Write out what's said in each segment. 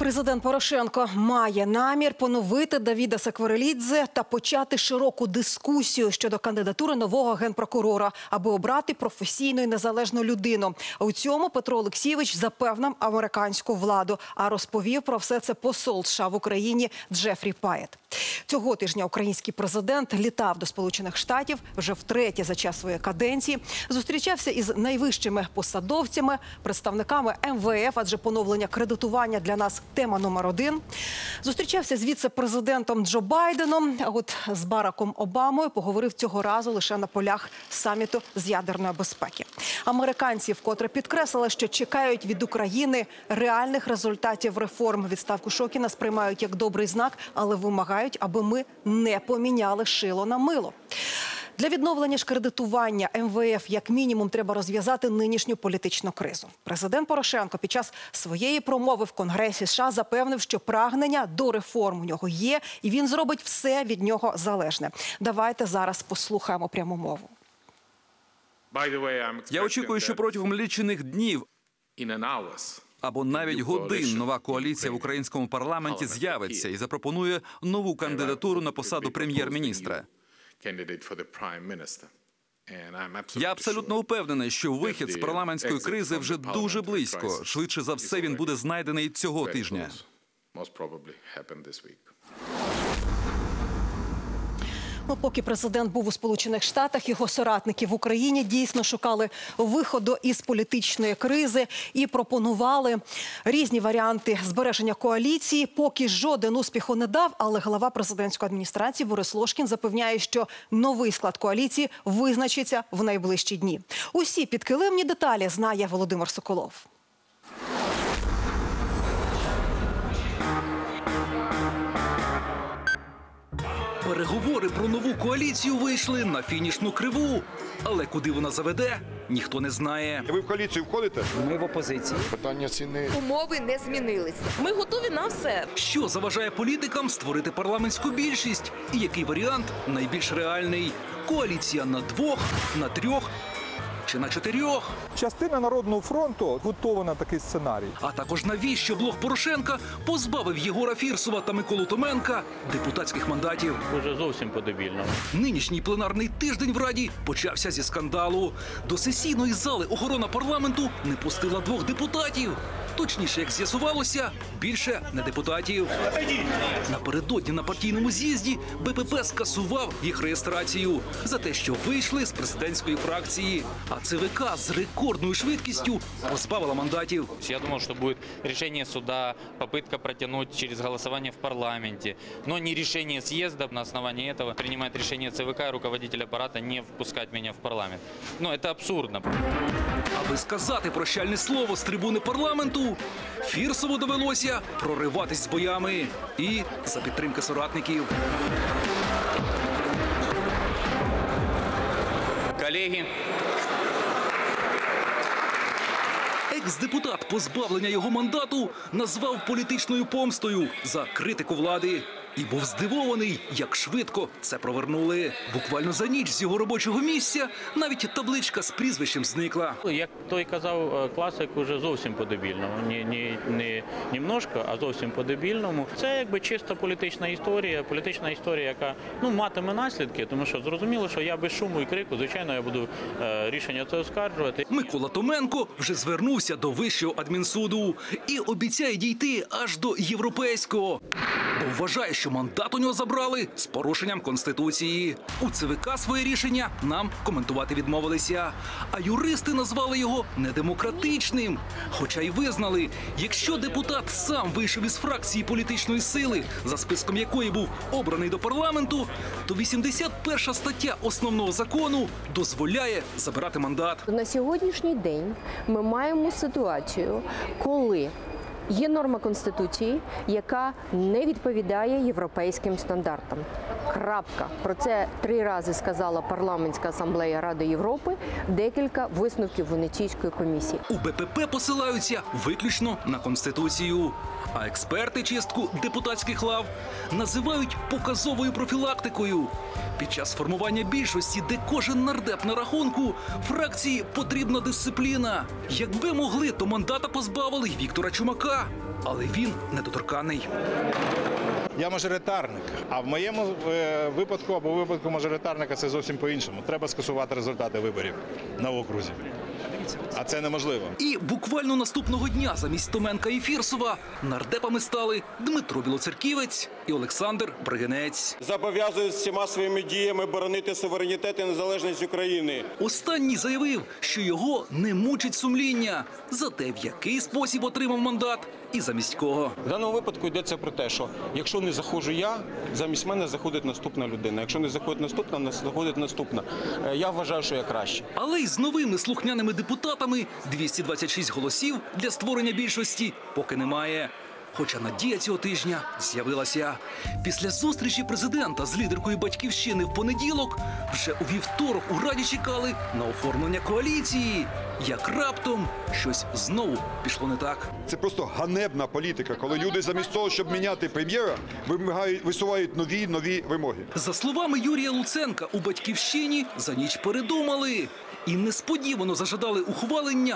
Президент Порошенко має намір поновити Давіда Сакварелідзе та почати широку дискусію щодо кандидатури нового генпрокурора, аби обрати професійну і незалежну людину. У цьому Петро Олексійович запевнив американську владу, а розповів про все це посол США в Україні Джефрі Паєт. Цього тижня український президент літав до Сполучених Штатів вже втретє за час своєї каденції. Зустрічався із найвищими посадовцями, представниками МВФ, адже поновлення кредитування для нас тема номер один. Зустрічався з віце-президентом Джо Байденом, а от з Бараком Обамою поговорив цього разу лише на полях саміту з ядерної безпеки. Американці вкотре підкреслили, що чекають від України реальних результатів реформ. Відставку Шокіна сприймають як добрий знак, але вимагають, аби ми не поміняли шило на мило. Для відновлення ж кредитування МВФ як мінімум треба розв'язати нинішню політичну кризу. Президент Порошенко під час своєї промови в Конгресі США запевнив, що прагнення до реформ у нього є, і він зробить все від нього залежне. Давайте зараз послухаємо пряму мову. Я очікую, що протягом лічених днів або навіть годин нова коаліція в українському парламенті з'явиться і запропонує нову кандидатуру на посаду прем'єр-міністра. Я абсолютно упевнений, що вихід з парламентської кризи вже дуже близько. Швидше за все, він буде знайдений цього тижня. Поки президент був у Сполучених Штатах, його соратники в Україні дійсно шукали виходу із політичної кризи і пропонували різні варіанти збереження коаліції. Поки жоден успіху не дав, але глава президентської адміністрації Борис Ложкін запевняє, що новий склад коаліції визначиться в найближчі дні. Усі підкилимні деталі знає Володимир Соколов. Переговори про нову коаліцію вийшли на фінішну криву. Але куди вона заведе, ніхто не знає. Ви в коаліцію входите? Ми в опозиції. Питання ціни. Умови не змінилися. Ми готові на все. Що заважає політикам створити парламентську більшість? І який варіант найбільш реальний? Коаліція на 2, на 3 чи на 4? Частина Народного фронту готова на такий сценарій. А також навіщо блок Порошенка позбавив Єгора Фірсова та Миколу Томенка депутатських мандатів? Уже зовсім по-дебільному. Нинішній пленарний тиждень в Раді почався зі скандалу. До сесійної зали охорона парламенту не пустила 2 депутатів. Точніше, як з'ясувалося, більше не депутатів. Напередодні на партійному з'їзді БПП скасував їх реєстрацію за те, що вийшли з президентської фракції. А ЦВК з рекордною швидкістю позбавила мандатів. Я думав, що буде рішення суда, попытка протягнути через голосування в парламенті. Но не рішення з'їзду, на основании этого приймає рішення ЦВК і руководитель апарата не впускати мене в парламент. Ну, це абсурдно. Аби сказати прощальне слово з трибуни парламенту, Фірсову довелося прориватись з боями і за підтримки соратників. Колеги, екс-депутат позбавлення його мандату назвав політичною помстою за критику влади. І був здивований, як швидко це провернули. Буквально за ніч з його робочого місця навіть табличка з прізвищем зникла. як той казав класик, уже зовсім по-дебільному. Не немножко, а зовсім по-дебільному. Це якби чисто політична історія, яка матиме наслідки, тому що зрозуміло, що я без шуму і крику, звичайно, я буду рішення це оскаржувати. Микола Томенко вже звернувся до Вищого адмінсуду і обіцяє дійти аж до європейського. Бо вважає, що мандат у нього забрали з порушенням Конституції. У ЦВК своє рішення нам коментувати відмовилися. А юристи назвали його недемократичним. Хоча й визнали, якщо депутат сам вийшов із фракції політичної сили, за списком якої був обраний до парламенту, то 81 стаття основного закону дозволяє забирати мандат. На сьогоднішній день ми маємо ситуацію, коли є норма Конституції, яка не відповідає європейським стандартам. Крапка. Про це 3 рази сказала Парламентська асамблея Ради Європи, декілька висновків Венеційської комісії. У БПП посилаються виключно на Конституцію. А експерти чистку депутатських лав називають показовою профілактикою. Під час формування більшості, де кожен нардеп на рахунку, фракції потрібна дисципліна. Якби могли, то мандата позбавили й Віктора Чумака. але він недоторканний. Я мажоритарник, а в моєму випадку або випадку мажоритарника це зовсім по-іншому. Треба скасувати результати виборів на окрузі. А це неможливо. І буквально наступного дня замість Томенка і Фірсова нардепами стали Дмитро Білоцерківець і Олександр Бригинець. Зобов'язує всіма своїми діями боронити суверенітет і незалежність України. Останній заявив, що його не мучить сумління за те, в який спосіб отримав мандат і замість кого. В даному випадку йдеться про те, що якщо не заходжу я, замість мене заходить наступна людина. Якщо не заходить наступна, заходить наступна. Я вважаю, що я краще. Але й з новими слухняними депутатами 226 голосів для створення більшості поки немає. Хоча надія цього тижня з'явилася. Після зустрічі президента з лідеркою «Батьківщини» в понеділок вже у вівторок у Раді чекали на оформлення коаліції. Як раптом щось знову пішло не так. Це просто ганебна політика, коли люди замість того, щоб міняти прем'єра, висувають нові вимоги. За словами Юрія Луценка, у «Батьківщині» за ніч передумали. І несподівано зажадали ухвалення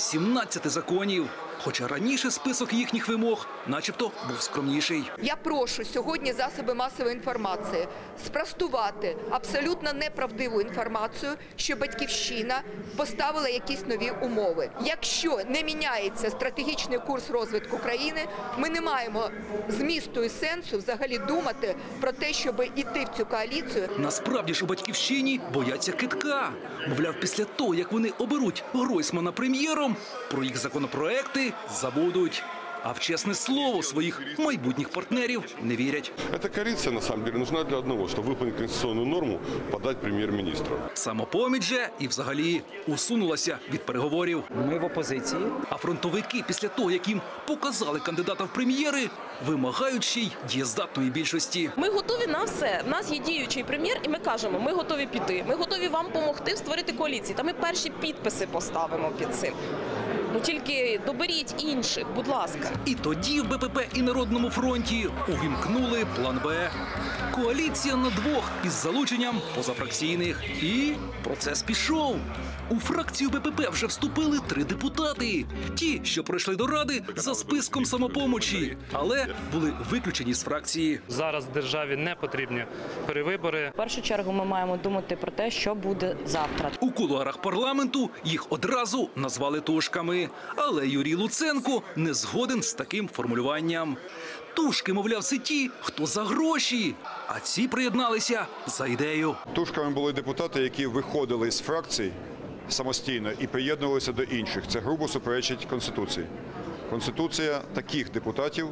18 законів. Хоча раніше список їхніх вимог начебто був скромніший. Я прошу сьогодні засоби масової інформації спростувати абсолютно неправдиву інформацію, що «Батьківщина» поставила якісь нові умови. Якщо не міняється стратегічний курс розвитку країни, ми не маємо змісту і сенсу взагалі думати про те, щоб іти в цю коаліцію. Насправді ж у «Батьківщині» бояться кидка. Мовляв, після того, як вони оберуть Гройсмана прем'єром, про їх законопроекти забудуть. А в чесне слово своїх майбутніх партнерів не вірять. Эта коалиция, на самом деле, нужна для одного, чтобы выполнить конституционную норму, подать прем'єр-міністру. Самопоміч же і взагалі усунулася від переговорів. Ми в опозиції. А фронтовики після того, як їм показали кандидата в прем'єри, вимагають ще й дієздатної більшості. Ми готові на все. У нас є діючий прем'єр, і ми кажемо, ми готові піти. Ми готові вам допомогти створити коаліції. Та ми перші підписи поставимо під цим. Ну тільки доберіть інших, будь ласка. І тоді в БПП і Народному фронті увімкнули план Б. Коаліція на двох із залученням позафракційних. І процес пішов. У фракцію БПП вже вступили 3 депутати. Ті, що пройшли до Ради за списком Самопомочі, але були виключені з фракції. Зараз державі не потрібні перевибори. В першу чергу ми маємо думати про те, що буде завтра. У кулуарах парламенту їх одразу назвали тушками. Але Юрій Луценко не згоден з таким формулюванням. Тушки, мовляв, це ті, хто за гроші, а ці приєдналися за ідею. Тушками були депутати, які виходили з фракцій самостійно і приєднувалися до інших. Це грубо суперечить Конституції. Конституція таких депутатів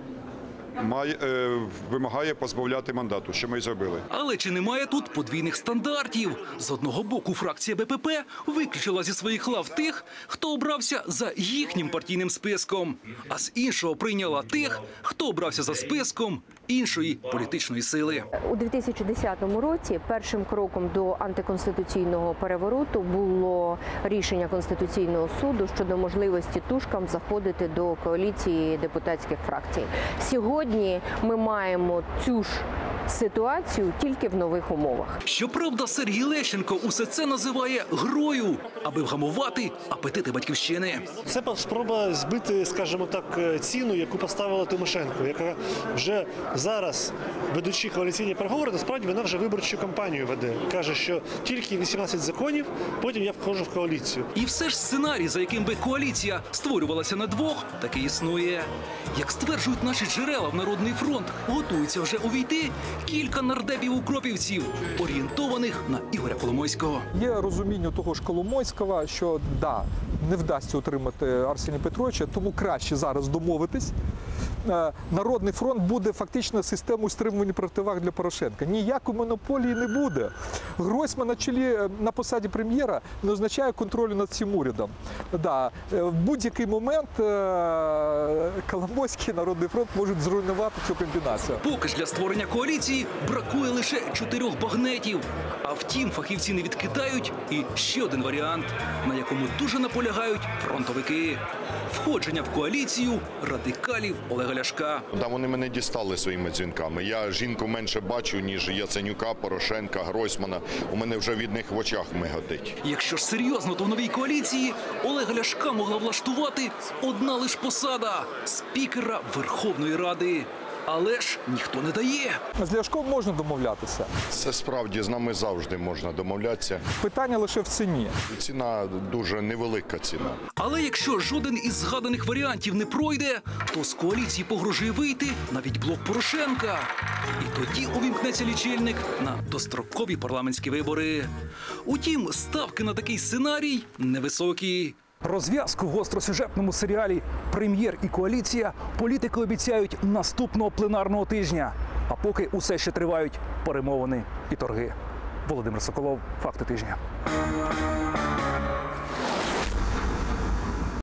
вимагає позбавляти мандату, що ми й зробили. Але чи немає тут подвійних стандартів? З одного боку фракція БПП виключила зі своїх лав тих, хто обрався за їхнім партійним списком, а з іншого прийняла тих, хто обрався за списком іншої політичної сили. У 2010 році першим кроком до антиконституційного перевороту було рішення Конституційного суду щодо можливості тушкам заходити до коаліції депутатських фракцій. Сьогодні ми маємо цю ж ситуацію тільки в нових умовах. Щоправда, Сергій Лещенко усе це називає грою, аби вгамувати апетити Батьківщини. Це спроба збити, скажімо так, ціну, яку поставила Тимошенко, яка вже зараз, ведучи коаліційні переговори, насправді вона вже виборчу кампанію веде. Каже, що тільки 18 законів, потім я входжу в коаліцію. І все ж сценарій, за яким би коаліція створювалася на двох, таки існує. Як стверджують наші джерела, в Народний фронт готується вже увійти кілька нардепів-укропівців, орієнтованих на Ігоря Коломойського. Є розуміння того ж Коломойського, що не вдасться утримати Арсенія Петровича, тому краще зараз домовитись. Народний фронт буде фактично системою стримування противаг для Порошенка. Ніякої монополії не буде. Гройсман на чолі на посаді прем'єра не означає контролю над цим урядом. В будь-який момент Коломойський і Народний фронт можуть зруйнувати цю комбінацію. Поки ж для створення коаліції коаліції бракує лише 4 багнетів. А втім, фахівці не відкидають і ще один варіант, на якому дуже наполягають фронтовики – входження в коаліцію радикалів Олега Ляшка. Да, вони мене дістали своїми дзвінками. Я жінку менше бачу, ніж Яценюка, Порошенка, Гройсмана. У мене вже від них в очах миготить. Якщо ж серйозно, то в новій коаліції Олега Ляшка могла влаштувати одна лиш посада – спікера Верховної Ради. Але ж ніхто не дає. З Ляшком можна домовлятися. Це справді з нами завжди можна домовлятися. Питання лише в ціні. Ціна дуже невелика ціна. Але якщо жоден із згаданих варіантів не пройде, то з коаліції погрожує вийти навіть блок Порошенка. І тоді увімкнеться лічильник на дострокові парламентські вибори. Утім, ставки на такий сценарій невисокі. Розв'язку в гостросюжетному серіалі «Прем'єр і коаліція» політики обіцяють наступного пленарного тижня. А поки усе ще тривають перемовини і торги. Володимир Соколов, «Факти тижня».